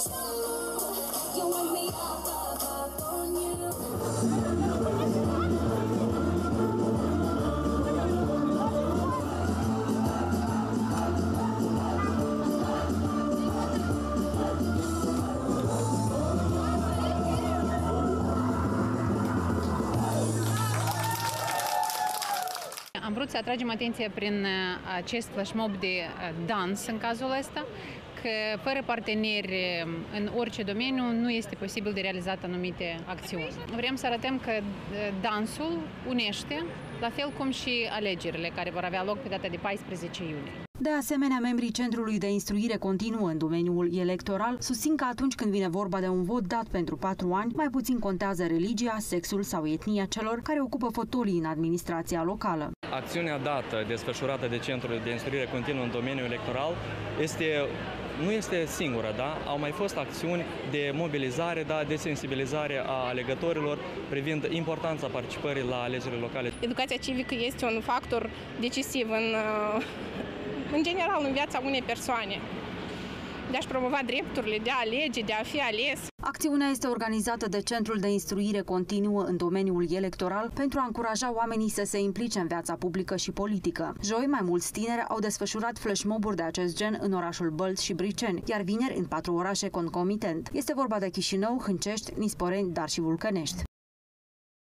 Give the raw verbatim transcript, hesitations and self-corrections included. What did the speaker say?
Am vrut să atragem atenția prin acest flash mob de dans în cazul ăsta, că fără parteneri în orice domeniu nu este posibil de realizat anumite acțiuni. Vrem să arătăm că dansul unește, la fel cum și alegerile care vor avea loc pe data de paisprezece iulie. De asemenea, membrii Centrului de Instruire Continuă în domeniul electoral susțin că atunci când vine vorba de un vot dat pentru patru ani, mai puțin contează religia, sexul sau etnia celor care ocupă fotolii în administrația locală. Acțiunea dată, desfășurată de Centrul de Instruire Continuă în domeniul electoral, este, nu este singură, da? Au mai fost acțiuni de mobilizare, da, de sensibilizare a alegătorilor privind importanța participării la alegerile locale. Educația civică este un factor decisiv în, în general în viața unei persoane. De a-și promova drepturile, de a alege, de a fi ales. Acțiunea este organizată de Centrul de Instruire Continuă în domeniul electoral pentru a încuraja oamenii să se implice în viața publică și politică. Joi, mai mulți tineri au desfășurat flashmob-uri de acest gen în orașul Bălți și Briceni, iar vineri în patru orașe concomitent. Este vorba de Chișinău, Hâncești, Nisporeni, dar și Vulcănești.